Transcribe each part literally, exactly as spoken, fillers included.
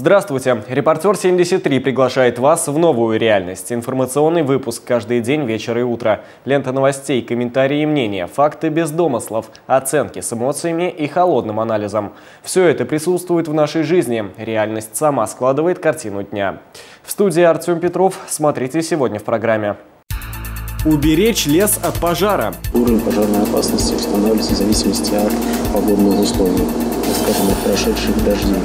Здравствуйте! Репортер семьдесят три приглашает вас в новую реальность. Информационный выпуск каждый день, вечер и утро. Лента новостей, комментарии и мнения, факты без домыслов, оценки с эмоциями и холодным анализом. Все это присутствует в нашей жизни. Реальность сама складывает картину дня. В студии Артем Петров. Смотрите сегодня в программе. Уберечь лес от пожара. Уровень пожарной опасности устанавливается в зависимости от погодных условий, скажем, от прошедших дождей,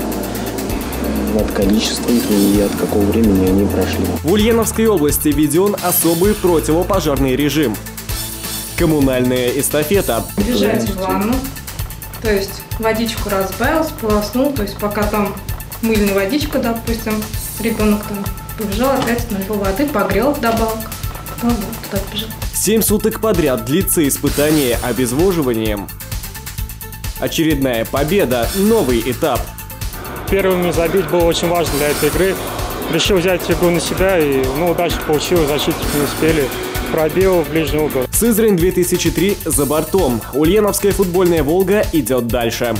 от количества их и от какого времени они прошли. В Ульяновской области введен особый противопожарный режим. Коммунальная эстафета. Бежать в ванну, то есть водичку разбавил, сполоснул, то есть пока там мыльная водичка, допустим, ребенок там побежал, опять налил воды, погрел вдобавок. Ну, вот, туда побежал. Семь суток подряд длится испытание обезвоживанием. Очередная победа, новый этап. Первыми забить было очень важно для этой игры. Решил взять игру на себя и ну, удачно получилось, защитники не успели. Пробил в ближний угол. Сызрань две тысячи три за бортом. Ульяновская футбольная «Волга» идет дальше.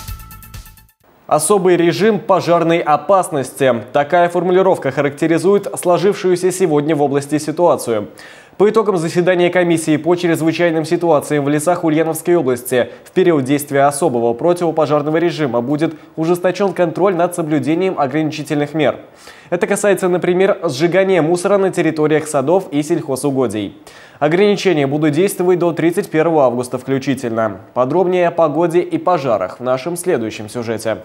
Особый режим пожарной опасности. Такая формулировка характеризует сложившуюся сегодня в области ситуацию. По итогам заседания комиссии по чрезвычайным ситуациям в лесах Ульяновской области в период действия особого противопожарного режима будет ужесточен контроль над соблюдением ограничительных мер. Это касается, например, сжигания мусора на территориях садов и сельхозугодий. Ограничения будут действовать до тридцать первого августа включительно. Подробнее о погоде и пожарах в нашем следующем сюжете.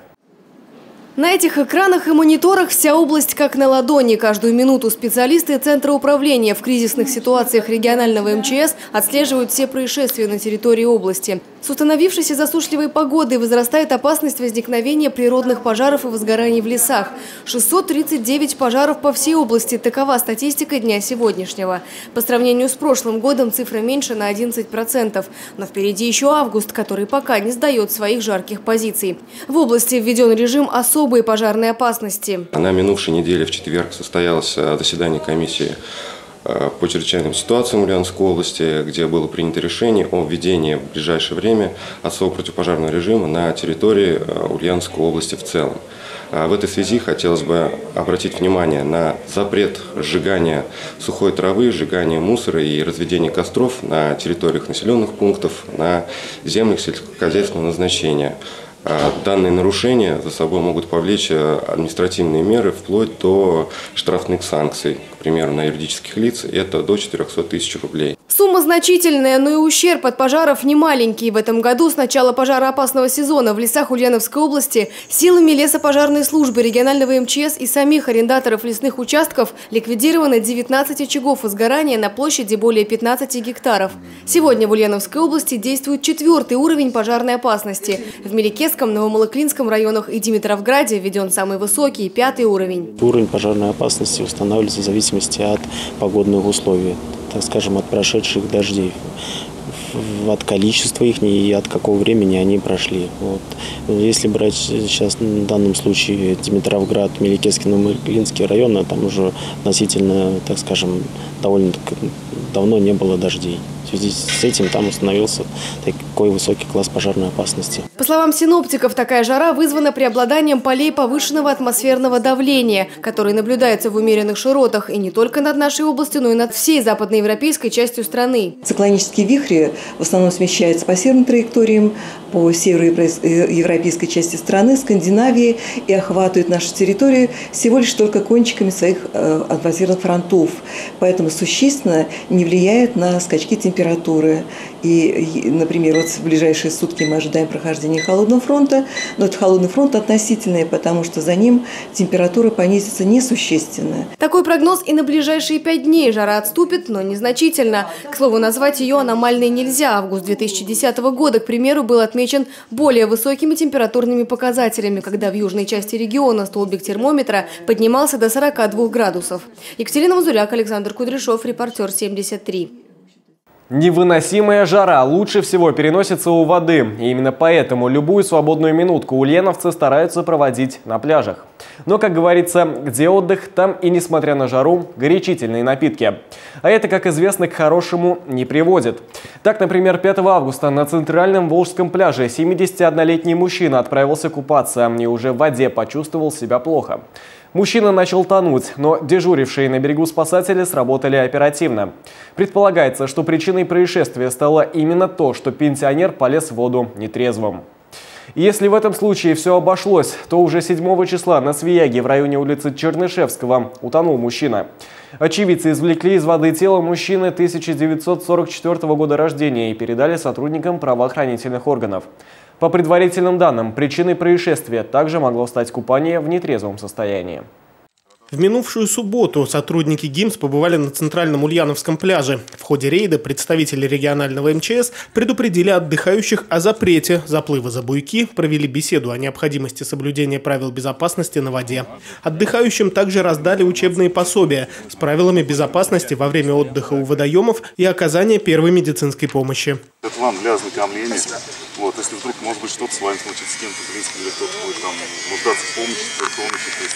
На этих экранах и мониторах вся область как на ладони. Каждую минуту специалисты Центра управления в кризисных ситуациях регионального эм че эс отслеживают все происшествия на территории области. С установившейся засушливой погодой возрастает опасность возникновения природных пожаров и возгораний в лесах. шестьсот тридцать девять пожаров по всей области. Такова статистика дня сегодняшнего. По сравнению с прошлым годом цифра меньше на одиннадцать процентов. Но впереди еще август, который пока не сдает своих жарких позиций. В области введен режим особой пожарной опасности. На минувшей неделе в четверг состоялось заседание комиссии по чрезвычайным ситуациям Ульяновской области, где было принято решение о введении в ближайшее время особого противопожарного режима на территории Ульяновской области в целом. В этой связи хотелось бы обратить внимание на запрет сжигания сухой травы, сжигания мусора и разведения костров на территориях населенных пунктов, на землях сельскохозяйственного назначения. Данные нарушения за собой могут повлечь административные меры вплоть до штрафных санкций. К примеру, на юридических лиц это до четырёхсот тысяч рублей. Сумма значительная, но и ущерб от пожаров немаленький. В этом году с начала пожароопасного сезона в лесах Ульяновской области силами лесопожарной службы регионального эм че эс и самих арендаторов лесных участков ликвидировано девятнадцать очагов возгорания на площади более пятнадцати гектаров. Сегодня в Ульяновской области действует четвертый уровень пожарной опасности. В Меликесском, Новомолоклинском районах и Димитровграде введен самый высокий, пятый уровень. Уровень пожарной опасности устанавливается в зависимости от погодных условий, так скажем, от прошедших дождей, от количества их и от какого времени они прошли. Вот. Если брать сейчас в данном случае Димитровград, Меликесский, Новомолоклинский районы, там уже относительно, так скажем, довольно давно не было дождей. В связи с этим там установился такой высокий класс пожарной опасности. По словам синоптиков, такая жара вызвана преобладанием полей повышенного атмосферного давления, которые наблюдаются в умеренных широтах и не только над нашей областью, но и над всей западноевропейской частью страны. Циклонические вихри в основном смещаются по северным траекториям, по североевропейской части страны, Скандинавии, и охватывают нашу территорию всего лишь только кончиками своих атмосферных фронтов. Поэтому существенно не влияет на скачки температуры. И, например, вот в ближайшие сутки мы ожидаем прохождения холодного фронта, но этот холодный фронт относительный, потому что за ним температура понизится несущественно. Такой прогноз и на ближайшие пять дней. Жара отступит, но незначительно. К слову, назвать ее аномальной нельзя. Август две тысячи десятого года, к примеру, был отмечен более высокими температурными показателями, когда в южной части региона столбик термометра поднимался до сорока двух градусов. Екатерина Мазуряк, Александр Кудряшов, репортер семьдесят три. Невыносимая жара лучше всего переносится у воды. И именно поэтому любую свободную минутку ульяновцы стараются проводить на пляжах. Но, как говорится, где отдых, там и, несмотря на жару, горячительные напитки. А это, как известно, к хорошему не приводит. Так, например, пятого августа на центральном Волжском пляже семидесятиоднолетний мужчина отправился купаться и уже в воде почувствовал себя плохо. Мужчина начал тонуть, но дежурившие на берегу спасатели сработали оперативно. Предполагается, что причиной происшествия стало именно то, что пенсионер полез в воду нетрезвым. Если в этом случае все обошлось, то уже седьмого числа на Свияге в районе улицы Чернышевского утонул мужчина. Очевидцы извлекли из воды тело мужчины тысяча девятьсот сорок четвёртого года рождения и передали сотрудникам правоохранительных органов. По предварительным данным, причиной происшествия также могло стать купание в нетрезвом состоянии. В минувшую субботу сотрудники ГИМС побывали на центральном Ульяновском пляже. В ходе рейда представители регионального эм че эс предупредили отдыхающих о запрете заплыва за буйки, провели беседу о необходимости соблюдения правил безопасности на воде. Отдыхающим также раздали учебные пособия с правилами безопасности во время отдыха у водоемов и оказания первой медицинской помощи. Это вам для ознакомления. Вот, если вдруг, может быть, что-то с вами случится, с кем-то близким, или кто-то будет там нуждаться в помощи, в помощи, то есть...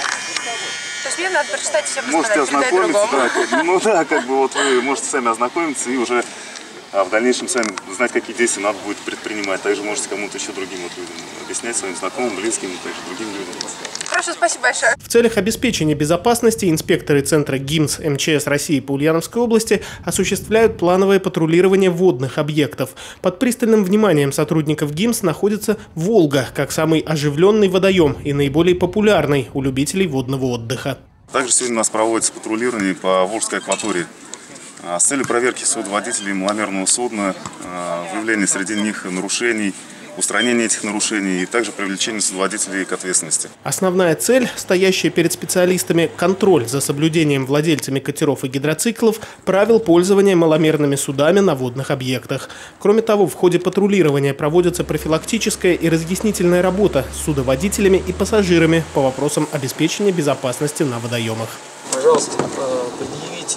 То есть мне надо прочитать все можете ознакомиться, да, ну да, как бы вот вы можете сами ознакомиться и уже а в дальнейшем сами знать, какие действия надо будет предпринимать. Также можете кому-то еще другим вот людям объяснять, своим знакомым, близким, также другим людям. Хорошо, спасибо большое. В целях обеспечения безопасности инспекторы Центра ГИМС эм че эс России по Ульяновской области осуществляют плановое патрулирование водных объектов. Под пристальным вниманием сотрудников ГИМС находится Волга, как самый оживленный водоем и наиболее популярный у любителей водного отдыха. Также сегодня у нас проводится патрулирование по Волжской акватории с целью проверки судоводителей маломерного судна, выявления среди них нарушений, устранение этих нарушений и также привлечение судоводителей к ответственности. Основная цель, стоящая перед специалистами, контроль за соблюдением владельцами катеров и гидроциклов правил пользования маломерными судами на водных объектах. Кроме того, в ходе патрулирования проводится профилактическая и разъяснительная работа с судоводителями и пассажирами по вопросам обеспечения безопасности на водоемах. Пожалуйста, предъявите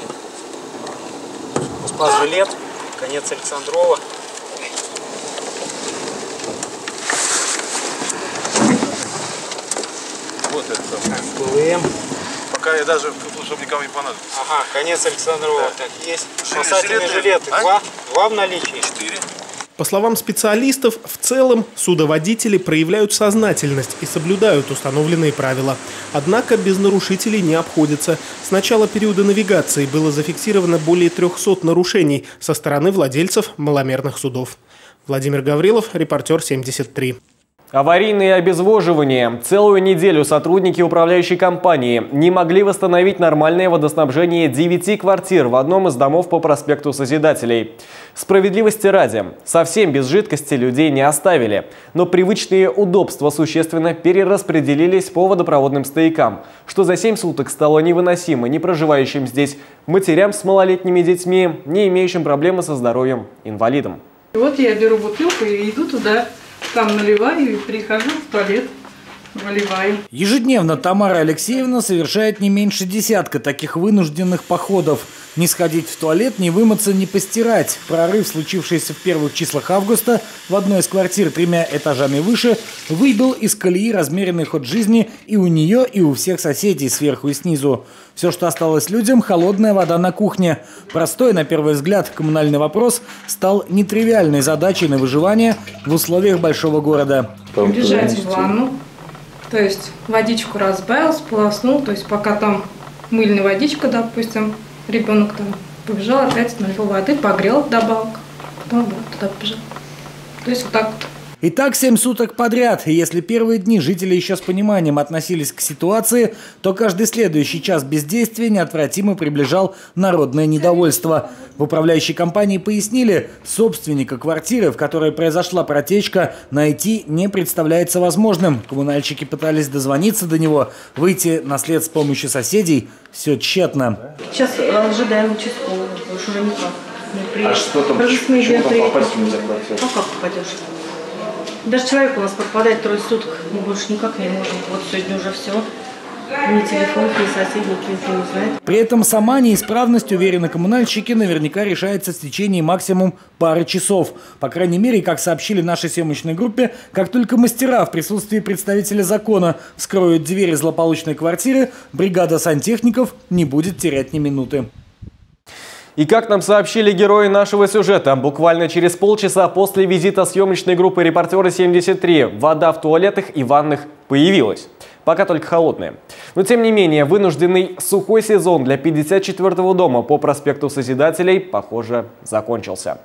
спас-жилет, конец Александрова. Вот это. ПВМ. Пока я даже, чтобы никому не понадобится. Ага, конец Александрова, да. Так, есть. Спасательные жилеты. А? Два, два в наличии. Четыре. По словам специалистов, в целом судоводители проявляют сознательность и соблюдают установленные правила. Однако без нарушителей не обходится. С начала периода навигации было зафиксировано более трёхсот нарушений со стороны владельцев маломерных судов. Владимир Гаврилов, репортер семьдесят три. Аварийные обезвоживания. Целую неделю сотрудники управляющей компании не могли восстановить нормальное водоснабжение девяти квартир в одном из домов по проспекту Созидателей. Справедливости ради, совсем без жидкости людей не оставили, но привычные удобства существенно перераспределились по водопроводным стоякам, что за семь суток стало невыносимо не проживающим здесь матерям с малолетними детьми, не имеющим проблемы со здоровьем, инвалидам. Вот я беру бутылку и иду туда. Там наливаю и прихожу в туалет, выливаю. Ежедневно Тамара Алексеевна совершает не меньше десятка таких вынужденных походов. Не сходить в туалет, не вымыться, не постирать. Прорыв, случившийся в первых числах августа в одной из квартир тремя этажами выше, выбил из колеи размеренный ход жизни и у нее, и у всех соседей сверху и снизу. Все, что осталось людям – холодная вода на кухне. Простой, на первый взгляд, коммунальный вопрос стал нетривиальной задачей на выживание в условиях большого города. Бежать в ванну, то есть водичку разбавил, сполоснул, то есть пока там мыльная водичка, допустим, ребенок там побежал, опять налил воды, погрел добавок, потом обратно туда побежал. То есть вот так вот. И так семь суток подряд. И если первые дни жители еще с пониманием относились к ситуации, то каждый следующий час бездействия неотвратимо приближал народное недовольство. В управляющей компании пояснили, собственника квартиры, в которой произошла протечка, найти не представляется возможным. Коммунальщики пытались дозвониться до него, выйти на след с помощью соседей. Все тщетно. Сейчас ожидаем участкового, потому что уже никак. А что там, почему там попасть нельзя в квартиру? А как попадешь? Даже человек у нас пропадает трое суток, мы больше никак не можем. Вот сегодня уже все. Ни телефон, ни соседей, никто не знает. При этом сама неисправность, уверены коммунальщики, наверняка решается в течение максимум пары часов. По крайней мере, как сообщили нашей съемочной группе, как только мастера в присутствии представителя закона вскроют двери злополучной квартиры, бригада сантехников не будет терять ни минуты. И как нам сообщили герои нашего сюжета, буквально через полчаса после визита съемочной группы «Репортеры семьдесят три» вода в туалетах и ваннах появилась. Пока только холодная. Но тем не менее, вынужденный сухой сезон для пятьдесят четвёртого дома по проспекту Созидателей, похоже, закончился.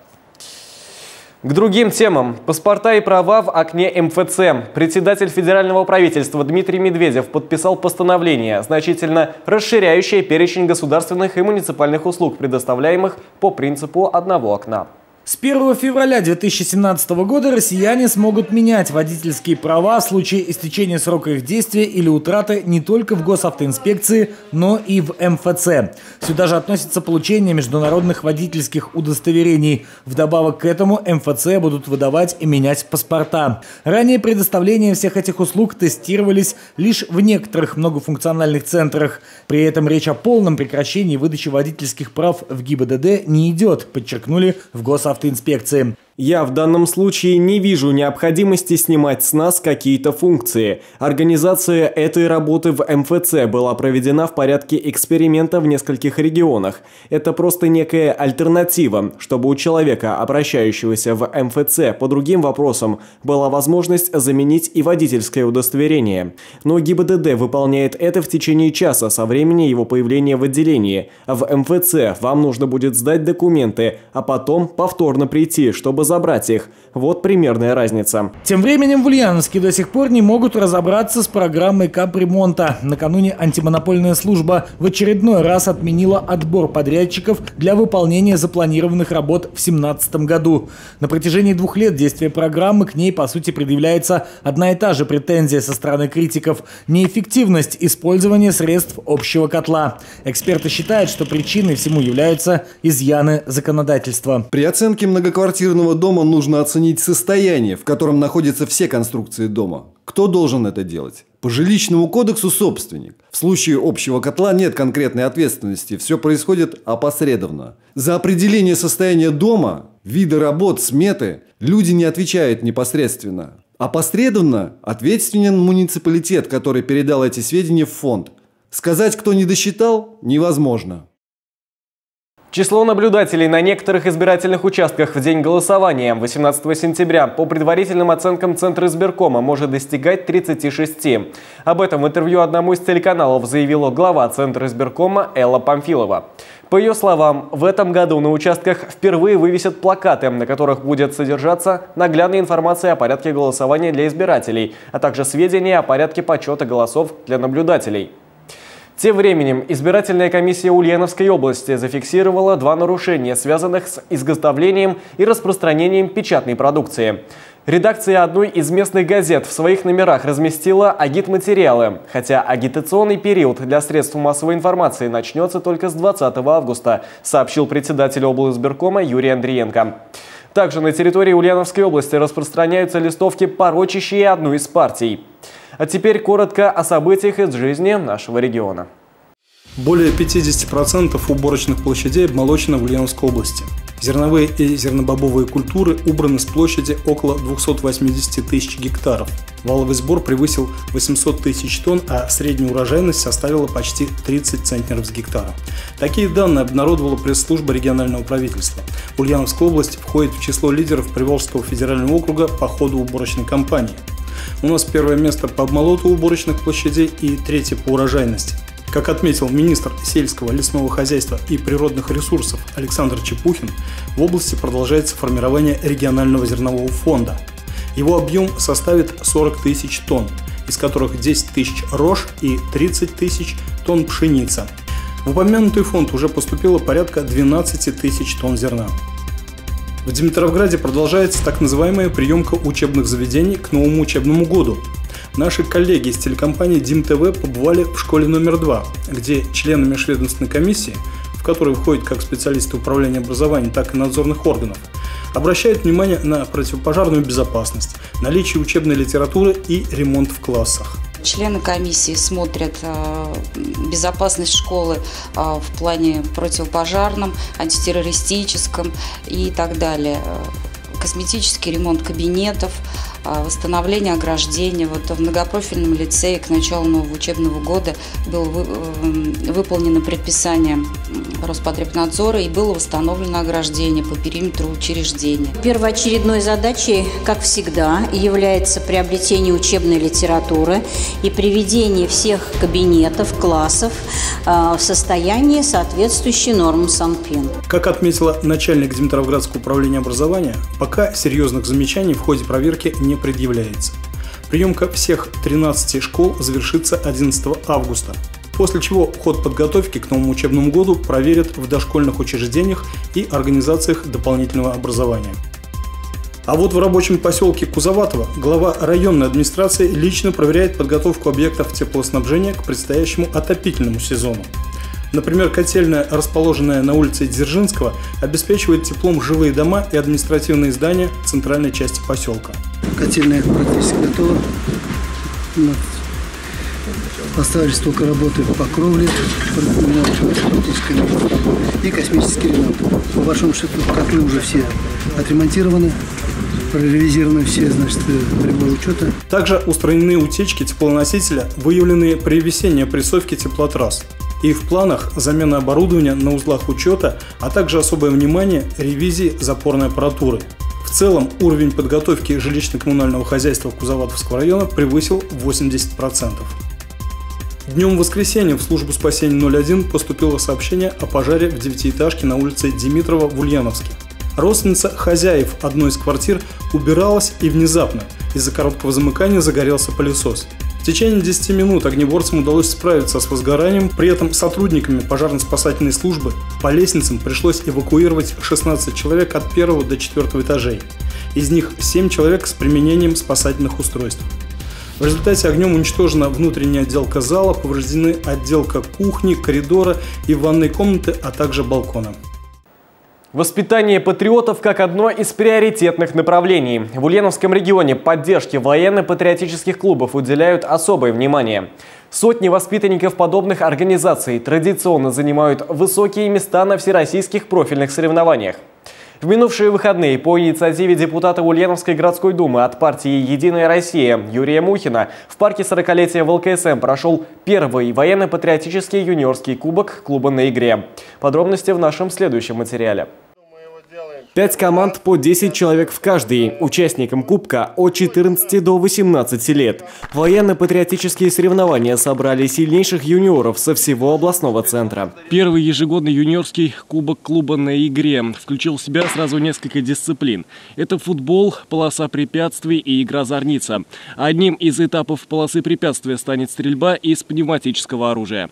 К другим темам. Паспорта и права в окне эм эф цэ. Председатель федерального правительства Дмитрий Медведев подписал постановление, значительно расширяющее перечень государственных и муниципальных услуг, предоставляемых по принципу одного окна. С первого февраля две тысячи семнадцатого года россияне смогут менять водительские права в случае истечения срока их действия или утраты не только в госавтоинспекции, но и в эм эф цэ. Сюда же относится получение международных водительских удостоверений. Вдобавок к этому эм эф цэ будут выдавать и менять паспорта. Ранее предоставление всех этих услуг тестировались лишь в некоторых многофункциональных центрах. При этом речь о полном прекращении выдачи водительских прав в гэ и бэ дэ дэ не идет, подчеркнули в госавтоинспекции. Инспекции. Я в данном случае не вижу необходимости снимать с нас какие-то функции. Организация этой работы в эм эф цэ была проведена в порядке эксперимента в нескольких регионах. Это просто некая альтернатива, чтобы у человека, обращающегося в эм эф цэ по другим вопросам, была возможность заменить и водительское удостоверение. Но гэ и бэ дэ дэ выполняет это в течение часа со времени его появления в отделении. В эм эф цэ вам нужно будет сдать документы, а потом повторно прийти, чтобы забрать их. Вот примерная разница. Тем временем в Ульяновске до сих пор не могут разобраться с программой капремонта. Накануне антимонопольная служба в очередной раз отменила отбор подрядчиков для выполнения запланированных работ в две тысячи семнадцатом году. На протяжении двух лет действия программы к ней, по сути, предъявляется одна и та же претензия со стороны критиков – неэффективность использования средств общего котла. Эксперты считают, что причиной всему являются изъяны законодательства. При оценке многоквартирного дома нужно оценить состояние, в котором находятся все конструкции дома. Кто должен это делать? По жилищному кодексу собственник. В случае общего котла нет конкретной ответственности, все происходит опосредованно. За определение состояния дома, виды работ, сметы люди не отвечают непосредственно. Опосредованно ответственен муниципалитет, который передал эти сведения в фонд. Сказать, кто не досчитал, невозможно. Число наблюдателей на некоторых избирательных участках в день голосования восемнадцатого сентября по предварительным оценкам Центра избиркома может достигать тридцати шести. Об этом в интервью одному из телеканалов заявила глава Центра избиркома Элла Памфилова. По ее словам, в этом году на участках впервые вывесят плакаты, на которых будет содержаться наглядная информация о порядке голосования для избирателей, а также сведения о порядке подсчета голосов для наблюдателей. Тем временем избирательная комиссия Ульяновской области зафиксировала два нарушения, связанных с изготовлением и распространением печатной продукции. Редакция одной из местных газет в своих номерах разместила агитматериалы, хотя агитационный период для средств массовой информации начнется только с двадцатого августа, сообщил председатель облизбиркома Юрий Андриенко. Также на территории Ульяновской области распространяются листовки, порочащие одну из партий. А теперь коротко о событиях из жизни нашего региона. Более пятидесяти процентов уборочных площадей обмолочено в Ульяновской области. Зерновые и зернобобовые культуры убраны с площади около двухсот восьмидесяти тысяч гектаров. Валовый сбор превысил восемьсот тысяч тонн, а средняя урожайность составила почти тридцать центнеров с гектара. Такие данные обнародовала пресс-служба регионального правительства. Ульяновская область входит в число лидеров Приволжского федерального округа по ходу уборочной кампании. У нас первое место по обмолоту уборочных площадей и третье по урожайности. Как отметил министр сельского, лесного хозяйства и природных ресурсов Александр Чепухин, в области продолжается формирование регионального зернового фонда. Его объем составит сорок тысяч тонн, из которых десять тысяч рожь и тридцать тысяч тонн пшеница. В упомянутый фонд уже поступило порядка двенадцати тысяч тонн зерна. В Димитровграде продолжается так называемая приемка учебных заведений к новому учебному году. Наши коллеги из телекомпании ДимТВ побывали в школе номер два, где члены межведомственной комиссии, в которой входят как специалисты управления образованием, так и надзорных органов, обращают внимание на противопожарную безопасность, наличие учебной литературы и ремонт в классах. Члены комиссии смотрят безопасность школы в плане противопожарном, антитеррористическом и так далее. Косметический ремонт кабинетов, восстановление ограждения. Вот в многопрофильном лицее к началу нового учебного года было выполнено предписание Роспотребнадзора и было восстановлено ограждение по периметру учреждения. Первоочередной задачей, как всегда, является приобретение учебной литературы и приведение всех кабинетов, классов в состоянии, соответствующее нормам Санпин. Как отметила начальник Димитровградского управления образования, пока серьезных замечаний в ходе проверки не предъявляется. Приемка всех тринадцати школ завершится одиннадцатого августа, после чего ход подготовки к новому учебному году проверят в дошкольных учреждениях и организациях дополнительного образования. А вот в рабочем поселке Кузоватово глава районной администрации лично проверяет подготовку объектов теплоснабжения к предстоящему отопительному сезону. Например, котельная, расположенная на улице Дзержинского, обеспечивает теплом жилые дома и административные здания центральной части поселка. Котельная практически готова. Остались только работы по кровле и космический ремонт. По большому счету котлы уже все отремонтированы, проревизированы все, значит, приборы учета. Также устранены утечки теплоносителя, выявленные при весенней опрессовке теплотрасс. И в планах замена оборудования на узлах учета, а также особое внимание ревизии запорной аппаратуры. В целом уровень подготовки жилищно-коммунального хозяйства Кузоватовского района превысил восемьдесят процентов. Днем воскресенья в службу спасения ноль один поступило сообщение о пожаре в девятиэтажке на улице Димитрова в Ульяновске. Родственница хозяев одной из квартир убиралась, и внезапно из-за короткого замыкания загорелся пылесос. В течение десяти минут огнеборцам удалось справиться с возгоранием, при этом сотрудниками пожарно-спасательной службы по лестницам пришлось эвакуировать шестнадцать человек от первого до четвертого этажей. Из них семь человек с применением спасательных устройств. В результате огнем уничтожена внутренняя отделка зала, повреждены отделка кухни, коридора и ванной комнаты, а также балкона. Воспитание патриотов как одно из приоритетных направлений. В Ульяновском регионе поддержке военно-патриотических клубов уделяют особое внимание. Сотни воспитанников подобных организаций традиционно занимают высокие места на всероссийских профильных соревнованиях. В минувшие выходные по инициативе депутата Ульяновской городской думы от партии «Единая Россия» Юрия Мухина в парке сорокалетия в эл ка эс эм прошел первый военно-патриотический юниорский кубок клуба «На игре». Подробности в нашем следующем материале. Пять команд по десять человек в каждой. Участникам кубка от четырнадцати до восемнадцати лет. Военно-патриотические соревнования собрали сильнейших юниоров со всего областного центра. Первый ежегодный юниорский кубок клуба «На игре» включил в себя сразу несколько дисциплин. Это футбол, полоса препятствий и игра зорница. Одним из этапов полосы препятствия станет стрельба из пневматического оружия.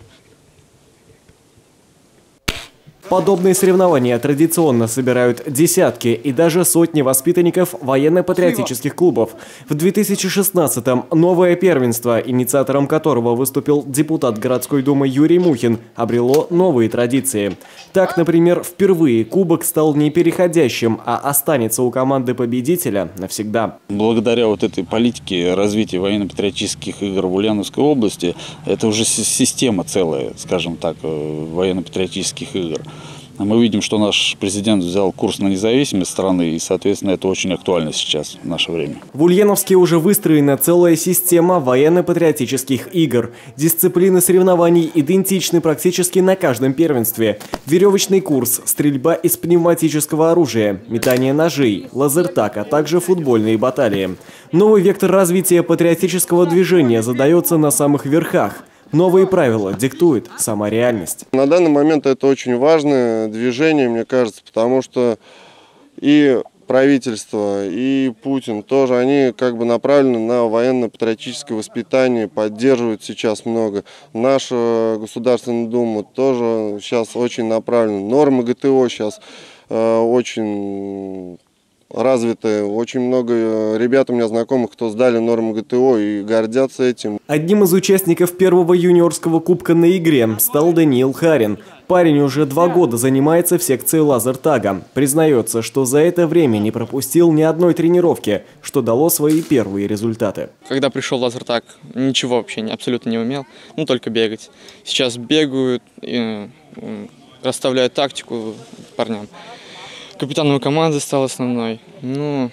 Подобные соревнования традиционно собирают десятки и даже сотни воспитанников военно-патриотических клубов. В две тысячи шестнадцатом новое первенство, инициатором которого выступил депутат городской думы Юрий Мухин, обрело новые традиции. Так, например, впервые кубок стал не переходящим, а останется у команды победителя навсегда. Благодаря вот этой политике развития военно-патриотических игр в Ульяновской области, это уже система целая, скажем так, военно-патриотических игр. Мы видим, что наш президент взял курс на независимость страны, и, соответственно, это очень актуально сейчас, в наше время. В Ульяновске уже выстроена целая система военно-патриотических игр. Дисциплины соревнований идентичны практически на каждом первенстве. Веревочный курс, стрельба из пневматического оружия, метание ножей, лазертаг, а также футбольные баталии. Новый вектор развития патриотического движения задается на самых верхах. Новые правила диктует сама реальность. На данный момент это очень важное движение, мне кажется, потому что и правительство, и Путин тоже, они как бы направлены на военно-патриотическое воспитание, поддерживают сейчас много. Наша Государственная Дума тоже сейчас очень направлена. Нормы гэ тэ о сейчас э, очень развитые. Очень много ребят у меня знакомых, кто сдали нормы гэ тэ о и гордятся этим. Одним из участников первого юниорского кубка «На игре» стал Даниил Харин. Парень уже два года занимается в секции лазертага. Признается, что за это время не пропустил ни одной тренировки, что дало свои первые результаты. Когда пришел в лазертаг, ничего вообще не, абсолютно не умел, ну только бегать. Сейчас бегаю, и, э, расставляю тактику парням. Капитаном команды стал основной. Ну,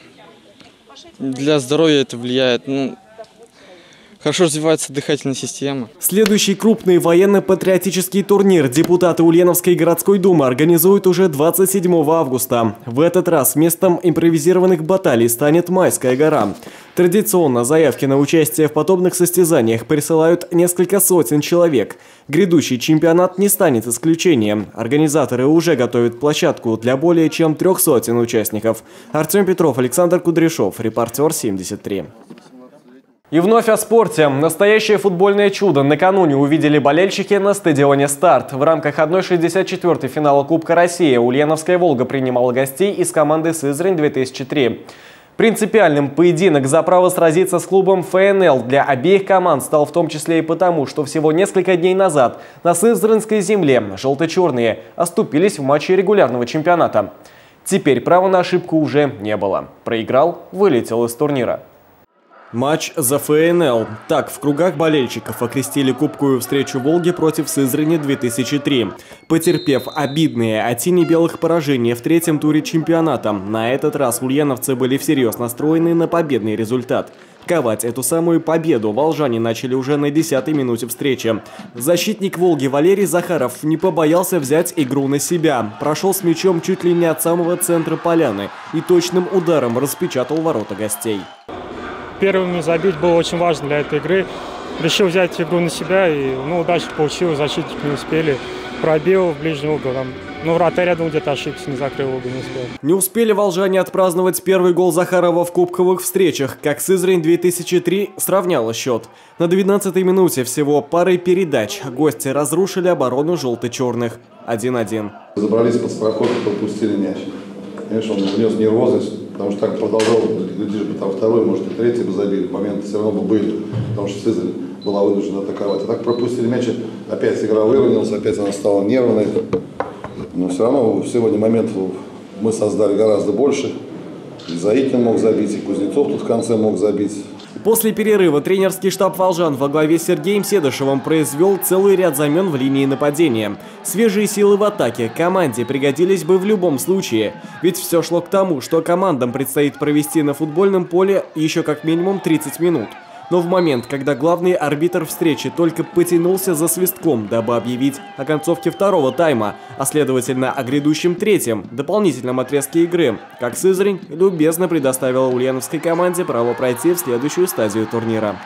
для здоровья это влияет. Ну, хорошо развивается дыхательная система. Следующий крупный военно-патриотический турнир депутаты Ульяновской городской думы организуют уже двадцать седьмого августа. В этот раз местом импровизированных баталий станет Майская гора. Традиционно заявки на участие в подобных состязаниях присылают несколько сотен человек. Грядущий чемпионат не станет исключением. Организаторы уже готовят площадку для более чем трех сотен участников. Артем Петров, Александр Кудряшов, Репортер семьдесят три. И вновь о спорте. Настоящее футбольное чудо накануне увидели болельщики на стадионе «Старт». В рамках одной шестьдесят четвёртой финала Кубка России Ульяновская «Волга» принимала гостей из команды «Сызрань две тысячи три». Принципиальным поединок за право сразиться с клубом эф эн эл для обеих команд стал в том числе и потому, что всего несколько дней назад на сызранской земле желто-черные оступились в матче регулярного чемпионата. Теперь права на ошибку уже не было. Проиграл, вылетел из турнира. Матч за эф эн эл. Так в кругах болельщиков окрестили кубковую встречу «Волги» против «Сызрани» две тысячи три. Потерпев обидные от сине-белых поражения в третьем туре чемпионата, на этот раз ульяновцы были всерьез настроены на победный результат. Ковать эту самую победу волжане начали уже на десятой минуте встречи. Защитник «Волги» Валерий Захаров не побоялся взять игру на себя. Прошел с мячом чуть ли не от самого центра поляны и точным ударом распечатал ворота гостей. Первыми забить было очень важно для этой игры. Решил взять игру на себя, и ну, удачно получилось, защитники не успели. Пробил в ближний угол. Там, ну, вратарь, я думаю, где-то ошибся, не закрыл угол, не успел. Не успели волжане отпраздновать первый гол Захарова в кубковых встречах, как «Сызрань две тысячи три» сравняла счет. На двенадцатой минуте всего парой передач гости разрушили оборону желто-черных. один-один. Забрались под спроход и пропустили мяч. Конечно, он внес нервозность, потому что так продолжал, люди бы там второй, может и третий бы забили, моменты все равно бы были, потому что Сызрань была вынуждена атаковать. А так пропустили мяч, опять игра выровнялась, опять она стала нервной. Но все равно сегодня моментов мы создали гораздо больше. И Заикин мог забить, и Кузнецов тут в конце мог забить. После перерыва тренерский штаб волжан во главе с Сергеем Седышевым произвел целый ряд замен в линии нападения. Свежие силы в атаке команде пригодились бы в любом случае. Ведь все шло к тому, что командам предстоит провести на футбольном поле еще как минимум тридцать минут. Но в момент, когда главный арбитр встречи только потянулся за свистком, дабы объявить о концовке второго тайма, а следовательно о грядущем третьем, дополнительном отрезке игры, как Сызрань любезно предоставила ульяновской команде право пройти в следующую стадию турнира.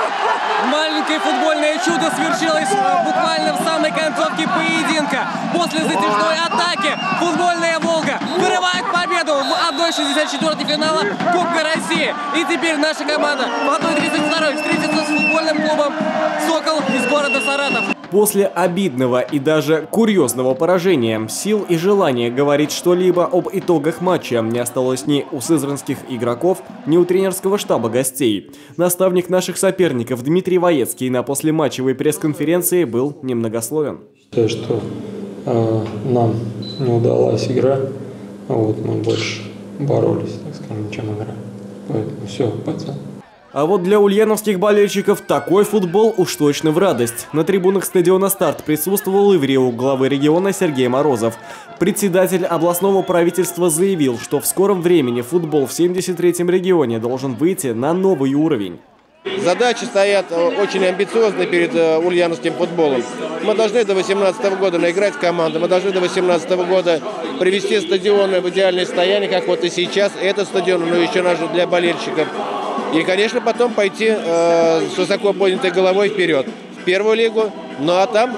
Маленькое футбольное чудо свершилось буквально в самой концовке поединка. После затяжной атаки футбольная «Волга» вырывает победу в одной шестьдесят четвёртой финала Кубка России. И теперь наша команда в одной тридцать второй встретится с футбольным клубом «Сокол» из города Саратов. После обидного и даже курьезного поражения сил и желания говорить что-либо об итогах матча не осталось ни у сызранских игроков, ни у тренерского штаба гостей. Наставник наших соперников Дмитрий Воецкий на послематчевой пресс-конференции был немногословен. То, что э, нам не удалась игра, вот, мы больше боролись, так скажем, чем игра. Поэтому все, пацан. А вот для ульяновских болельщиков такой футбол уж точно в радость. На трибунах стадиона «Старт» присутствовал и врио главы региона Сергей Морозов. Председатель областного правительства заявил, что в скором времени футбол в семьдесят третьем регионе должен выйти на новый уровень. Задачи стоят очень амбициозные перед ульяновским футболом. Мы должны до две тысячи восемнадцатого года наиграть в команду, мы должны до две тысячи восемнадцатого года привести стадионы в идеальное состояние, как вот и сейчас. Этот стадион, но еще нужен для болельщиков. И, конечно, потом пойти э, с высоко поднятой головой вперед в первую лигу. Ну а там,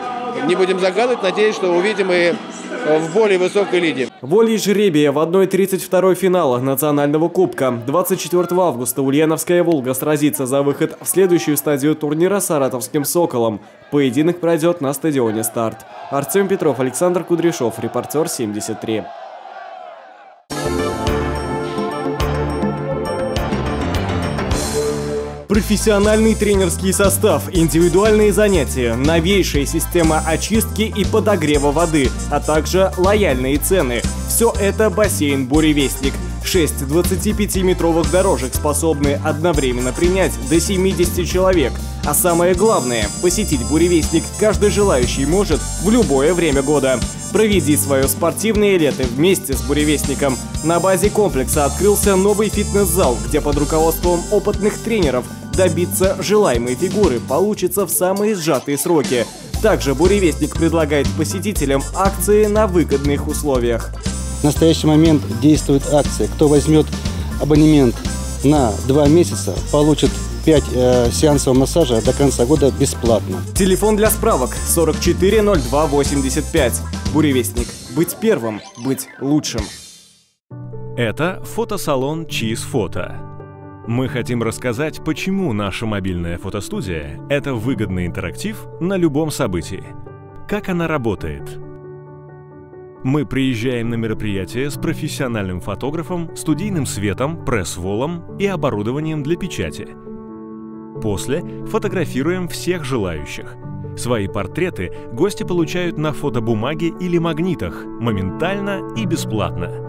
не будем загадывать, надеюсь, что увидим и в более высокой лиге. Волей жребия в одной тридцать второй финала национального кубка. двадцать четвёртого августа ульяновская «Волга» сразится за выход в следующую стадию турнира с саратовским «Соколом». Поединок пройдет на стадионе «Старт». Артем Петров, Александр Кудряшов, Репортер семьдесят три. Профессиональный тренерский состав, индивидуальные занятия, новейшая система очистки и подогрева воды, а также лояльные цены. Все это бассейн «Буревестник». Шесть двадцатипятиметровых дорожек способны одновременно принять до семидесяти человек. А самое главное, посетить «Буревестник» каждый желающий может в любое время года. Проведи свое спортивное лето вместе с «Буревестником». На базе комплекса открылся новый фитнес-зал, где под руководством опытных тренеров добиться желаемой фигуры получится в самые сжатые сроки. Также «Буревестник» предлагает посетителям акции на выгодных условиях. В настоящий момент действует акция. Кто возьмет абонемент на два месяца, получит пять э, сеансов массажа до конца года бесплатно. Телефон для справок сорок четыре ноль два восемьдесят пять. «Буревестник». Быть первым, быть лучшим. Это фотосалон Cheese Photo. Мы хотим рассказать, почему наша мобильная фотостудия – это выгодный интерактив на любом событии. Как она работает. Мы приезжаем на мероприятие с профессиональным фотографом, студийным светом, пресс-волом и оборудованием для печати. После фотографируем всех желающих. Свои портреты гости получают на фотобумаге или магнитах, моментально и бесплатно.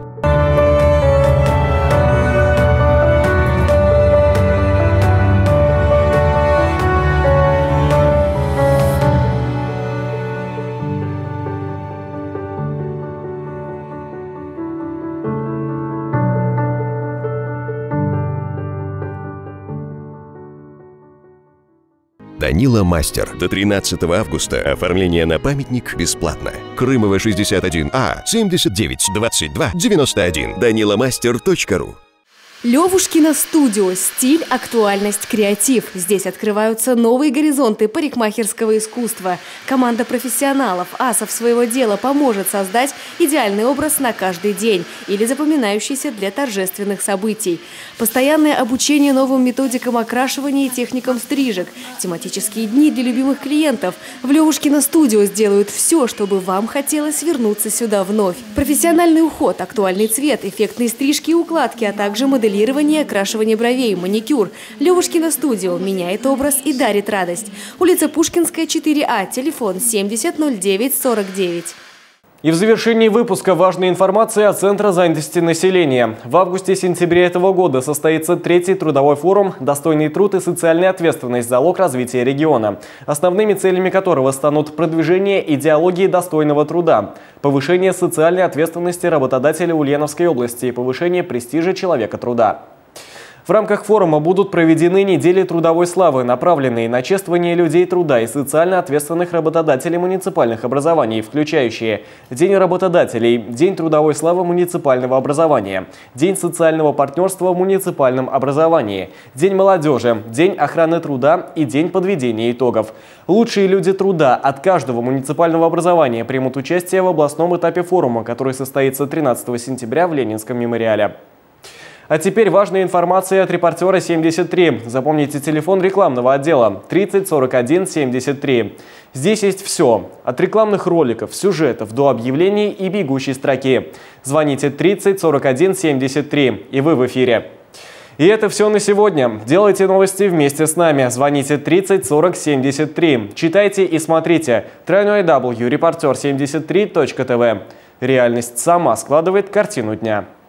Данила Мастер. До тринадцатого августа. Оформление на памятник бесплатно. Крымова шестьдесят один А, семьдесят девять двадцать два девяносто один. данила мастер точка ру. Левушкино студио. Стиль, актуальность, креатив. Здесь открываются новые горизонты парикмахерского искусства. Команда профессионалов, асов своего дела поможет создать идеальный образ на каждый день или запоминающийся для торжественных событий. Постоянное обучение новым методикам окрашивания и техникам стрижек. Тематические дни для любимых клиентов. В Левушкино студио сделают все, чтобы вам хотелось вернуться сюда вновь. Профессиональный уход, актуальный цвет, эффектные стрижки и укладки, а также моделирование. Моделирование, окрашивание бровей, маникюр. Левушкино студио меняет образ и дарит радость. Улица Пушкинская, четыре А, телефон семьдесят ноль девять сорок девять. И в завершении выпуска важная информация от Центра занятости населения. В августе-сентябре этого года состоится третий трудовой форум «Достойный труд и социальная ответственность. Залог развития региона», основными целями которого станут продвижение идеологии достойного труда, повышение социальной ответственности работодателя Ульяновской области и повышение престижа человека труда. В рамках форума будут проведены недели трудовой славы, направленные на чествование людей труда и социально ответственных работодателей муниципальных образований, включающие День работодателей, День трудовой славы муниципального образования, День социального партнерства в муниципальном образовании, День молодежи, День охраны труда и День подведения итогов. Лучшие люди труда от каждого муниципального образования примут участие в областном этапе форума, который состоится тринадцатого сентября в Ленинском мемориале. А теперь важная информация от репортера семьдесят три. Запомните телефон рекламного отдела тридцать сорок один семьдесят три. Здесь есть все. От рекламных роликов, сюжетов до объявлений и бегущей строки. Звоните тридцать сорок один семьдесят три, и вы в эфире. И это все на сегодня. Делайте новости вместе с нами. Звоните тридцать сорок семьдесят три. Читайте и смотрите. тройной дабл ю репортер семьдесят три точка тэ вэ. Реальность сама складывает картину дня.